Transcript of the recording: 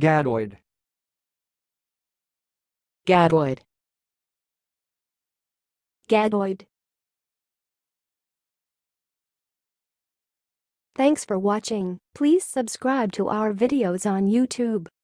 Gadoid. Gadoid. Gadoid. Thanks for watching. Please subscribe to our videos on YouTube.